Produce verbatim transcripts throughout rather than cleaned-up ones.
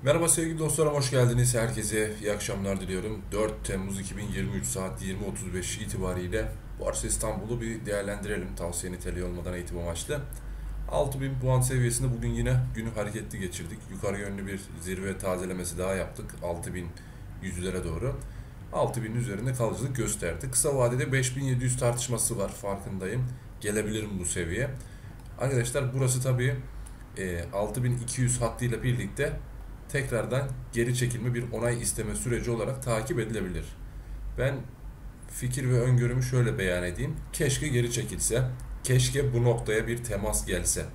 Merhaba sevgili dostlarım, hoş geldiniz. Herkese iyi akşamlar diliyorum. dört Temmuz iki bin yirmi üç saat yirmi otuz beş itibariyle Borsa İstanbul'u bir değerlendirelim. Tavsiye niteliği olmadan eğitim amaçlı. altı bin puan seviyesinde bugün yine günü hareketli geçirdik. Yukarı yönlü bir zirve tazelemesi daha yaptık. altı bin yüzlere doğru. altı binin üzerinde kalıcılık gösterdi. Kısa vadede beş bin yedi yüz tartışması var, farkındayım. Gelebilirim bu seviye. Arkadaşlar burası tabii e, altı bin iki yüz hattıyla birlikte tekrardan geri çekilme bir onay isteme süreci olarak takip edilebilir. Ben fikir ve öngörümü şöyle beyan edeyim. Keşke geri çekilse. Keşke bu noktaya bir temas gelse.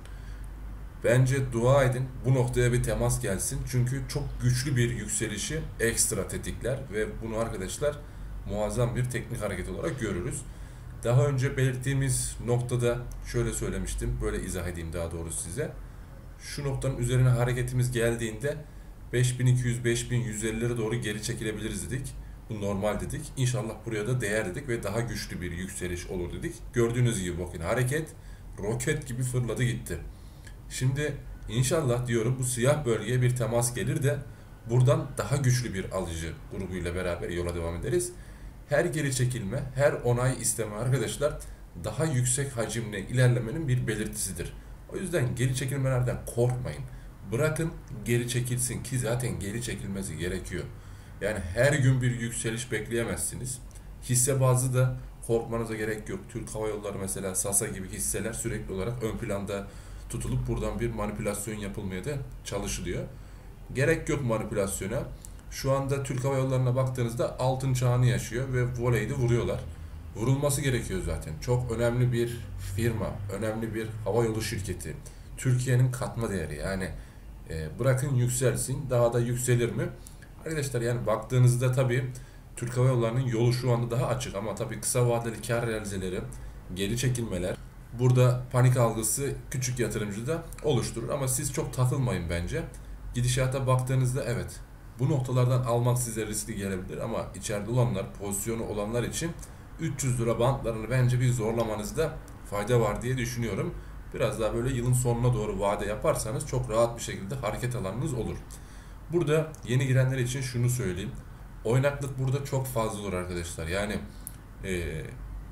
Bence dua edin bu noktaya bir temas gelsin. Çünkü çok güçlü bir yükselişi ekstra tetikler ve bunu arkadaşlar muazzam bir teknik hareket olarak görürüz. Daha önce belirttiğimiz noktada şöyle söylemiştim. Böyle izah edeyim daha doğrusu size. Şu noktanın üzerine hareketimiz geldiğinde beş bin iki yüz beş bin yüz ellilere doğru geri çekilebiliriz dedik. Bu normal dedik. İnşallah buraya da değer dedik ve daha güçlü bir yükseliş olur dedik. Gördüğünüz gibi bakın hareket roket gibi fırladı gitti. Şimdi inşallah diyorum bu siyah bölgeye bir temas gelir de buradan daha güçlü bir alıcı grubuyla beraber yola devam ederiz. Her geri çekilme, her onay isteme arkadaşlar daha yüksek hacimle ilerlemenin bir belirtisidir. O yüzden geri çekilmelerden korkmayın. Bırakın geri çekilsin ki zaten geri çekilmesi gerekiyor. Yani her gün bir yükseliş bekleyemezsiniz. Hisse bazlı da korkmanıza gerek yok. Türk Hava Yolları mesela Sasa gibi hisseler sürekli olarak ön planda tutulup buradan bir manipülasyon yapılmaya da çalışılıyor. Gerek yok manipülasyona. Şu anda Türk Hava Yolları'na baktığınızda altın çağını yaşıyor ve voleyde vuruyorlar. Vurulması gerekiyor zaten. Çok önemli bir firma, önemli bir hava yolu şirketi. Türkiye'nin katma değeri yani e, bırakın yükselsin daha da yükselir mi? Arkadaşlar yani baktığınızda tabii Türk Hava Yolları'nın yolu şu anda daha açık ama tabii kısa vadeli kar realizeleri, geri çekilmeler burada panik algısı küçük yatırımcıda oluşturur ama siz çok takılmayın bence. Gidişata baktığınızda evet bu noktalardan almak size riskli gelebilir ama içeride olanlar, pozisyonu olanlar için üç yüz lira bantlarını bence bir zorlamanızda fayda var diye düşünüyorum. Biraz daha böyle yılın sonuna doğru vade yaparsanız çok rahat bir şekilde hareket alanınız olur. Burada yeni girenler için şunu söyleyeyim. Oynaklık burada çok fazla olur arkadaşlar. Yani e,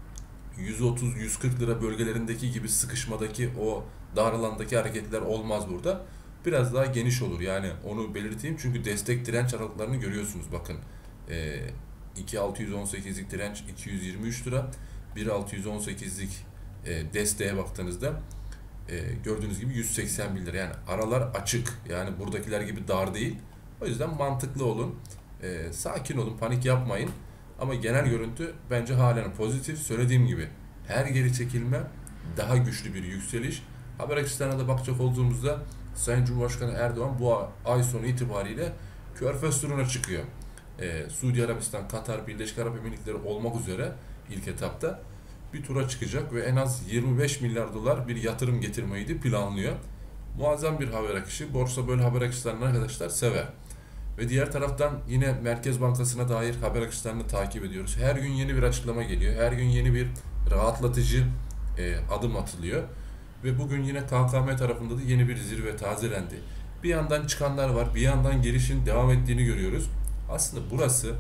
yüz otuz yüz kırk lira bölgelerindeki gibi sıkışmadaki o dar alandaki hareketler olmaz burada. Biraz daha geniş olur. Yani onu belirteyim çünkü destek direnç aralıklarını görüyorsunuz. Bakın e, iki bin altı yüz on sekizlik direnç iki yüz yirmi üç lira. bir bin altı yüz on sekizlik e, desteğe baktığınızda e, gördüğünüz gibi yüz seksen bir lira. Yani aralar açık. Yani buradakiler gibi dar değil. O yüzden mantıklı olun. E, sakin olun. Panik yapmayın. Ama genel görüntü bence halen pozitif. Söylediğim gibi her geri çekilme daha güçlü bir yükseliş. Haber akışlarına da bakacak olduğumuzda Sayın Cumhurbaşkanı Erdoğan bu ay sonu itibariyle Körfez turuna çıkıyor. Ee, Suudi Arabistan, Katar, Birleşik Arap Emirlikleri olmak üzere ilk etapta bir tura çıkacak ve en az yirmi beş milyar dolar bir yatırım getirmeyi de planlıyor. Muazzam bir haber akışı. Borsa böyle haber akışlarını arkadaşlar sever. Ve diğer taraftan yine Merkez Bankası'na dair haber akışlarını takip ediyoruz. Her gün yeni bir açıklama geliyor. Her gün yeni bir rahatlatıcı e, adım atılıyor. Ve bugün yine K K M tarafında da yeni bir zirve tazelendi. Bir yandan çıkanlar var, bir yandan girişin devam ettiğini görüyoruz. Aslında burası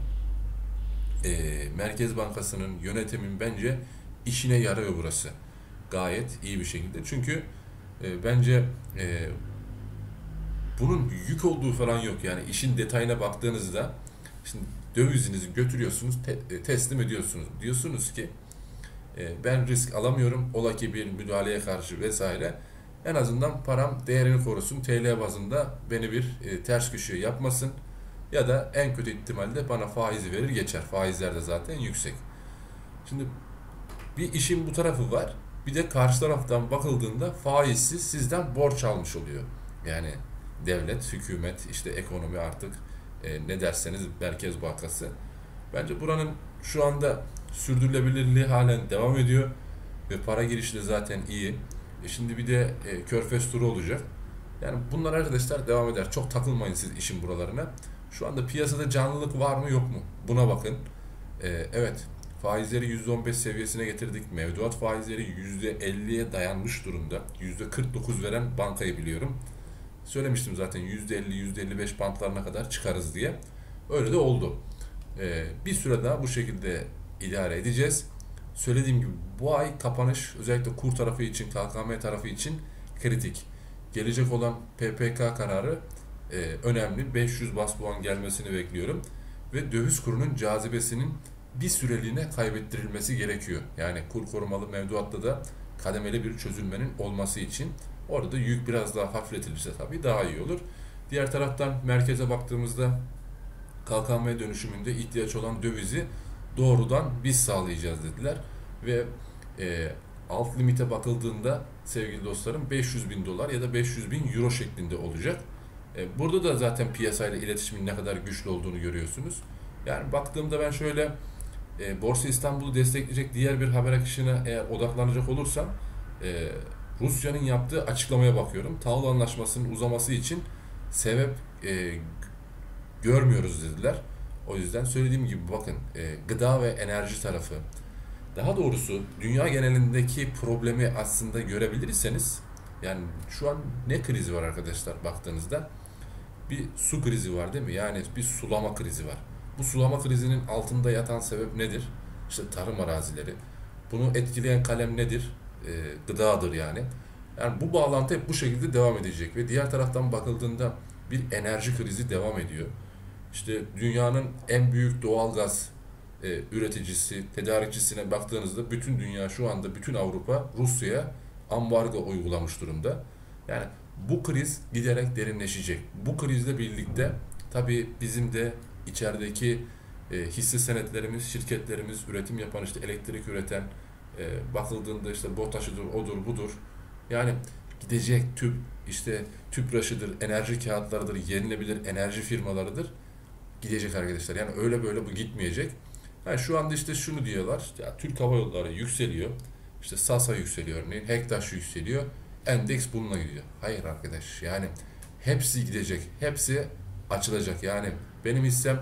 e, Merkez Bankası'nın yönetimin bence işine yarıyor burası. Gayet iyi bir şekilde. Çünkü e, bence e, bunun yük olduğu falan yok. Yani işin detayına baktığınızda şimdi dövizinizi götürüyorsunuz, te- teslim ediyorsunuz. Diyorsunuz ki e, ben risk alamıyorum. Ola ki bir müdahaleye karşı vesaire. En azından param değerini korusun. T L bazında beni bir e, ters köşeye yapmasın. Ya da en kötü ihtimalle bana faizi verir geçer. Faizler de zaten yüksek. Şimdi bir işin bu tarafı var. Bir de karşı taraftan bakıldığında faizsiz sizden borç almış oluyor. Yani devlet, hükümet, işte ekonomi artık e, ne derseniz Merkez Bankası. Bence buranın şu anda sürdürülebilirliği halen devam ediyor ve para girişi de zaten iyi. E şimdi bir de e, Körfez turu olacak. Yani bunlar arkadaşlar devam eder. Çok takılmayın siz işin buralarına. Şu anda piyasada canlılık var mı yok mu? Buna bakın. E, evet faizleri yüzde on beş seviyesine getirdik. Mevduat faizleri yüzde elliye dayanmış durumda. yüzde kırk dokuz veren bankayı biliyorum. Söylemiştim zaten yüzde elli yüzde elli beş bantlarına kadar çıkarız diye. Öyle de oldu. Ee, bir süre daha bu şekilde idare edeceğiz. Söylediğim gibi bu ay kapanış özellikle kur tarafı için, K K M tarafı için kritik. Gelecek olan P P K kararı e, önemli. beş yüz bas puan gelmesini bekliyorum. Ve döviz kurunun cazibesinin bir süreliğine kaybettirilmesi gerekiyor. Yani kur korumalı mevduatta da kademeli bir çözülmenin olması için orada da yük biraz daha hafifletilirse tabii daha iyi olur. Diğer taraftan merkeze baktığımızda K K M dönüşümünde ihtiyaç olan dövizi doğrudan biz sağlayacağız dediler. Ve e, alt limite bakıldığında sevgili dostlarım beş yüz bin dolar ya da beş yüz bin euro şeklinde olacak. E, burada da zaten piyasayla iletişimin ne kadar güçlü olduğunu görüyorsunuz. Yani baktığımda ben şöyle e, Borsa İstanbul'u destekleyecek diğer bir haber akışına eğer odaklanacak olursam e, Rusya'nın yaptığı açıklamaya bakıyorum. Tahıl anlaşmasının uzaması için sebep e, görmüyoruz dediler. O yüzden söylediğim gibi bakın e, gıda ve enerji tarafı, daha doğrusu dünya genelindeki problemi aslında görebilirseniz, yani şu an ne krizi var arkadaşlar baktığınızda? Bir su krizi var değil mi? Yani bir sulama krizi var. Bu sulama krizinin altında yatan sebep nedir? İşte tarım arazileri. Bunu etkileyen kalem nedir? E, gıdadır yani. Yani bu bağlantı hep bu şekilde devam edecek ve diğer taraftan bakıldığında bir enerji krizi devam ediyor. İşte dünyanın en büyük doğalgaz e, üreticisi, tedarikçisine baktığınızda bütün dünya şu anda, bütün Avrupa Rusya'ya ambargo uygulamış durumda. Yani bu kriz giderek derinleşecek. Bu krizle birlikte tabii bizim de içerideki e, hisse senetlerimiz, şirketlerimiz, üretim yapan, işte elektrik üreten, e, bakıldığında işte BOTAŞ'ıdır, odur, budur. Yani gidecek tüp, işte TÜPRAŞ'ıdır, enerji kağıtlarıdır, yenilebilir enerji firmalarıdır. Gidecek arkadaşlar. Yani öyle böyle bu gitmeyecek. Yani şu anda işte şunu diyorlar. Ya Türk Hava Yolları yükseliyor. İşte SASA yükseliyor örneğin. Hektaş yükseliyor. Endeks bununla gidiyor. Hayır arkadaş. Yani hepsi gidecek. Hepsi açılacak. Yani benim hissem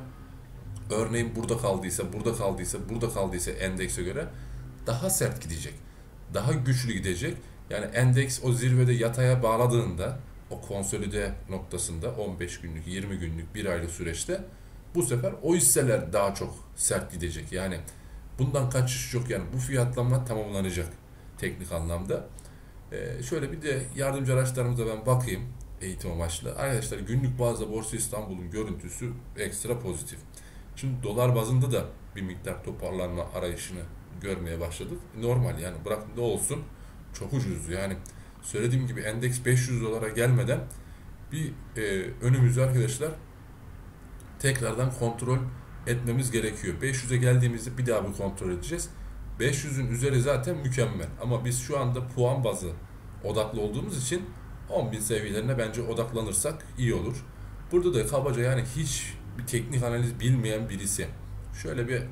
örneğin burada kaldıysa, burada kaldıysa, burada kaldıysa endekse göre daha sert gidecek. Daha güçlü gidecek. Yani endeks o zirvede yataya bağladığında o konsolide noktasında on beş günlük, yirmi günlük, bir aylık süreçte bu sefer o hisseler daha çok sert gidecek. Yani bundan kaçış yok. Yani bu fiyatlanma tamamlanacak teknik anlamda. Ee, şöyle bir de yardımcı araçlarımıza ben bakayım eğitim amaçlı. Arkadaşlar günlük bazda Borsa İstanbul'un görüntüsü ekstra pozitif. Şimdi dolar bazında da bir miktar toparlanma arayışını görmeye başladık. Normal yani bırakın da olsun. Çok ucuz yani. Söylediğim gibi endeks beş yüz dolara gelmeden bir e, önümüzde arkadaşlar tekrardan kontrol etmemiz gerekiyor. beş yüze geldiğimizde bir daha bir kontrol edeceğiz. beş yüzün üzeri zaten mükemmel. Ama biz şu anda puan bazı odaklı olduğumuz için on bin seviyelerine bence odaklanırsak iyi olur. Burada da kabaca yani hiç bir teknik analiz bilmeyen birisi şöyle bir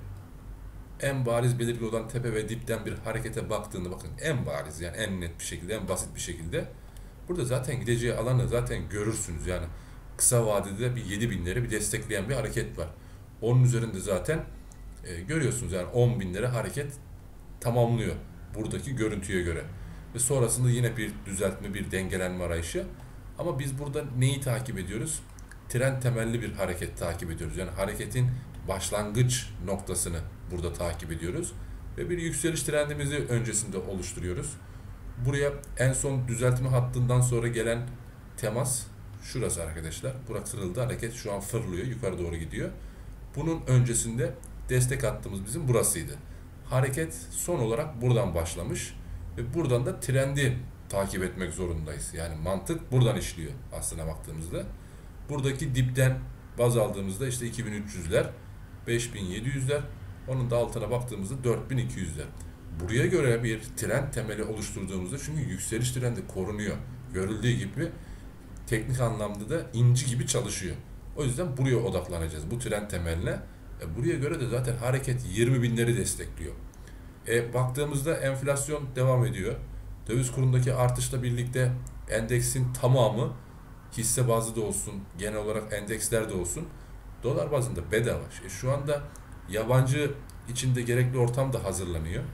en bariz belirgin olan tepe ve dipten bir harekete baktığında bakın en bariz yani en net bir şekilde, en basit bir şekilde burada zaten gideceği alanı zaten görürsünüz. Yani kısa vadede bir yedi binleri bir destekleyen bir hareket var. Onun üzerinde zaten e, görüyorsunuz yani on binlere hareket tamamlıyor buradaki görüntüye göre. Ve sonrasında yine bir düzeltme, bir dengelenme arayışı. Ama biz burada neyi takip ediyoruz? Trend temelli bir hareket takip ediyoruz. Yani hareketin başlangıç noktasını burada takip ediyoruz. Ve bir yükseliş trendimizi öncesinde oluşturuyoruz. Buraya en son düzeltme hattından sonra gelen temas şurası arkadaşlar. Burası kırıldı. Hareket şu an fırlıyor. Yukarı doğru gidiyor. Bunun öncesinde destek hattımız bizim burasıydı. Hareket son olarak buradan başlamış. Ve buradan da trendi takip etmek zorundayız. Yani mantık buradan işliyor aslına baktığımızda. Buradaki dipten baz aldığımızda işte iki bin üç yüzler, beş bin yedi yüzler, onun da altına baktığımızda dört bin iki yüzler. Buraya göre bir trend temeli oluşturduğumuzda çünkü yükseliş trendi korunuyor. Görüldüğü gibi teknik anlamda da inci gibi çalışıyor. O yüzden buraya odaklanacağız bu trend temeline. E buraya göre de zaten hareket yirmi binleri destekliyor. E, baktığımızda enflasyon devam ediyor. Döviz kurundaki artışla birlikte endeksin tamamı hisse bazlı da olsun, genel olarak endeksler de olsun dolar bazında bedava. E, şu anda yabancı içinde gerekli ortam da hazırlanıyor.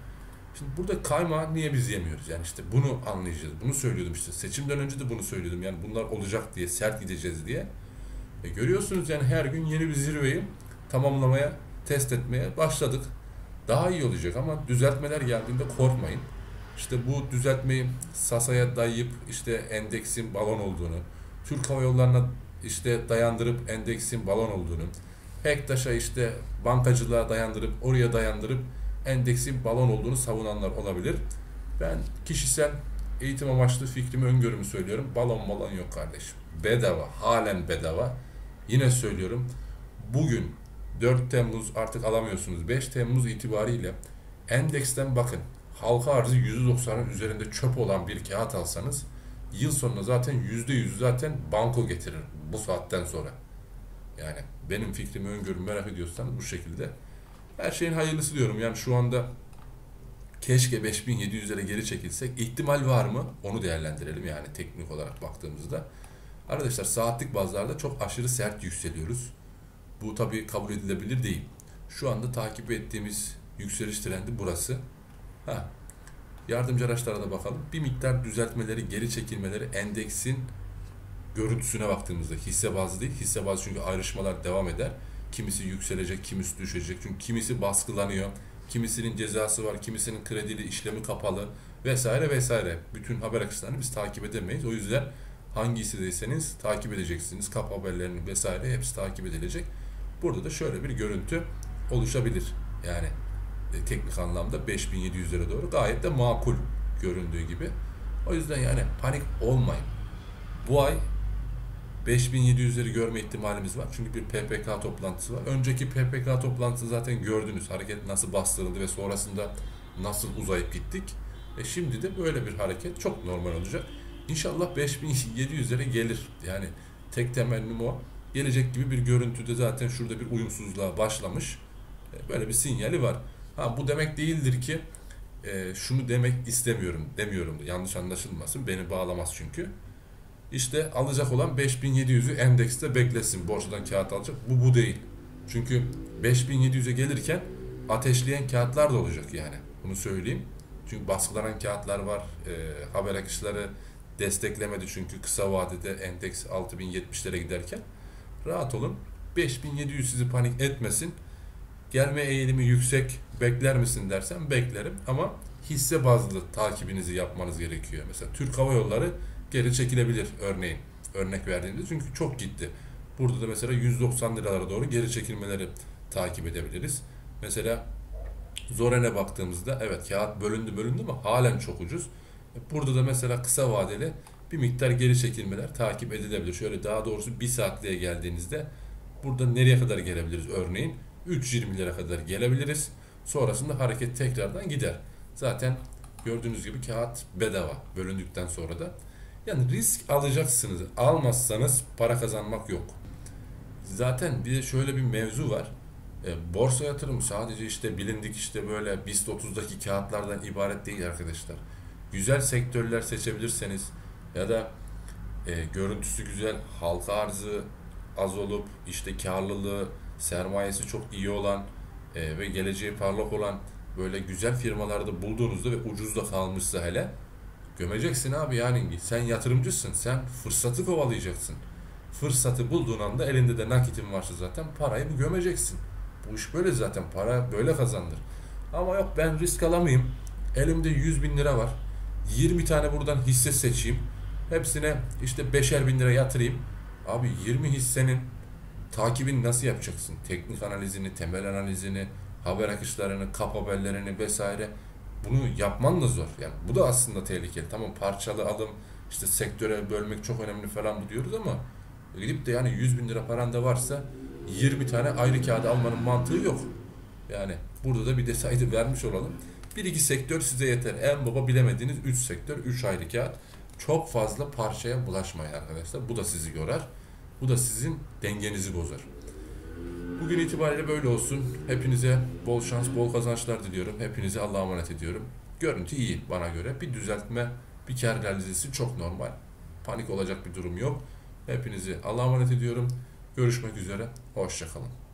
Şimdi burada kaymağı niye biz yemiyoruz? Yani işte bunu anlayacağız. Bunu söylüyordum işte. Seçimden önce de bunu söylüyordum. Yani bunlar olacak diye, sert gideceğiz diye. E görüyorsunuz yani her gün yeni bir zirveyi tamamlamaya, test etmeye başladık. Daha iyi olacak ama düzeltmeler geldiğinde korkmayın. İşte bu düzeltmeyi Sasa'ya dayayıp işte endeksin balon olduğunu, Türk Hava Yolları'na işte dayandırıp endeksin balon olduğunu, Hektaş'a işte bankacılığa dayandırıp oraya dayandırıp endeksin balon olduğunu savunanlar olabilir. Ben kişisel eğitim amaçlı fikrimi, öngörümü söylüyorum. Balon balon yok kardeşim. Bedava, halen bedava. Yine söylüyorum. Bugün dört Temmuz artık alamıyorsunuz. beş Temmuz itibariyle endeksten bakın. Halka arzı yüzde doksanın üzerinde çöp olan bir kağıt alsanız yıl sonuna zaten yüzde yüz zaten banko getirir bu saatten sonra. Yani benim fikrimi, öngörümü merak ediyorsanız bu şekilde. Her şeyin hayırlısı diyorum. Yani şu anda keşke beş bin yedi yüzlere geri çekilsek. İhtimal var mı? Onu değerlendirelim yani teknik olarak baktığımızda. Arkadaşlar saatlik bazlarda çok aşırı sert yükseliyoruz. Bu tabii kabul edilebilir değil. Şu anda takip ettiğimiz yükseliş trendi burası. Ha, yardımcı araçlara da bakalım. Bir miktar düzeltmeleri, geri çekilmeleri endeksin görüntüsüne baktığımızda hisse bazlı değil. Hisse bazlı çünkü ayrışmalar devam eder. Kimisi yükselecek, kimisi düşecek. Çünkü kimisi baskılanıyor. Kimisinin cezası var, kimisinin kredili işlemi kapalı vesaire vesaire. Bütün haber akışlarını biz takip edemeyiz. O yüzden hangi hissedeyseniz takip edeceksiniz. Kap haberlerini vesaire hepsi takip edilecek. Burada da şöyle bir görüntü oluşabilir. Yani e, teknik anlamda beş bin yedi yüzlere doğru gayet de makul göründüğü gibi. O yüzden yani panik olmayın. Bu ay beş bin yedi yüzleri görme ihtimalimiz var. Çünkü bir P P K toplantısı var. Önceki P P K toplantısı zaten gördünüz. Hareket nasıl bastırıldı ve sonrasında nasıl uzayıp gittik. E şimdi de böyle bir hareket çok normal olacak. İnşallah beş bin yedi yüzlere gelir. Yani tek temennim o. Gelecek gibi bir görüntüde zaten şurada bir uyumsuzluğa başlamış. E böyle bir sinyali var. Ha bu demek değildir ki e, şunu demek istemiyorum demiyorum da yanlış anlaşılmasın. Beni bağlamaz çünkü. İşte alacak olan beş bin yedi yüzü endekste beklesin. Borsadan kağıt alacak. Bu bu değil. Çünkü beş bin yedi yüze gelirken ateşleyen kağıtlar da olacak yani. Bunu söyleyeyim. Çünkü baskılanan kağıtlar var. E, haber akışları desteklemedi çünkü kısa vadede endeks altı bin yetmişlere giderken. Rahat olun. beş bin yedi yüz sizi panik etmesin. Gelme eğilimi yüksek, bekler misin dersen beklerim. Ama hisse bazlı takibinizi yapmanız gerekiyor. Mesela Türk Hava Yolları geri çekilebilir örneğin. Örnek verdiğimde çünkü çok gitti. Burada da mesela yüz doksan liralara doğru geri çekilmeleri takip edebiliriz. Mesela Zoren'e baktığımızda evet kağıt bölündü bölündü ama halen çok ucuz. Burada da mesela kısa vadeli bir miktar geri çekilmeler takip edilebilir. Şöyle daha doğrusu bir saatliğe geldiğinizde burada nereye kadar gelebiliriz örneğin? üç yirmilere kadar gelebiliriz. Sonrasında hareket tekrardan gider. Zaten gördüğünüz gibi kağıt bedava bölündükten sonra da. Yani risk alacaksınız. Almazsanız para kazanmak yok. Zaten bir de şöyle bir mevzu var. E, borsa yatırımı sadece işte bilindik işte böyle BIST otuzdaki kağıtlardan ibaret değil arkadaşlar. Güzel sektörler seçebilirseniz ya da e, görüntüsü güzel, halka arzı az olup işte karlılığı, sermayesi çok iyi olan e, ve geleceği parlak olan böyle güzel firmalarda bulduğunuzda ve ucuzda kalmışsa hele gömeceksin abi yani sen yatırımcısın, sen fırsatı kovalayacaksın. Fırsatı bulduğun anda elinde de nakitin varsa zaten parayı gömeceksin. Bu iş böyle zaten, para böyle kazanılır. Ama yok ben risk alamayayım, elimde yüz bin lira var, yirmi tane buradan hisse seçeyim, hepsine işte beşer bin lira yatırayım. Abi yirmi hissenin takibini nasıl yapacaksın? Teknik analizini, temel analizini, haber akışlarını, kap haberlerini vesaire. Bunu yapman da zor. Yani bu da aslında tehlikeli. Tamam parçalı alım, işte sektöre bölmek çok önemli falan bu diyoruz ama gidip de yani yüz bin lira paran da varsa yirmi tane ayrı kağıdı almanın mantığı yok. Yani burada da bir detayı vermiş olalım. Bir iki sektör size yeter. En baba bilemediğiniz üç sektör, üç ayrı kağıt. Çok fazla parçaya bulaşmayın arkadaşlar. Bu da sizi yorar. Bu da sizin dengenizi bozar. Bugün itibariyle böyle olsun. Hepinize bol şans, bol kazançlar diliyorum. Hepinize Allah'a emanet ediyorum. Görüntü iyi bana göre. Bir düzeltme, bir kar realizesi çok normal. Panik olacak bir durum yok. Hepinizi Allah'a emanet ediyorum. Görüşmek üzere. Hoşça kalın.